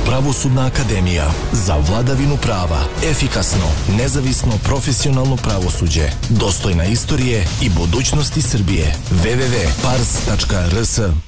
Pravosudna akademija za vladavinu prava, efikasno, nezavisno, profesionalno pravosuđe, dostojna istorije i budućnosti Srbije. www.pars.rs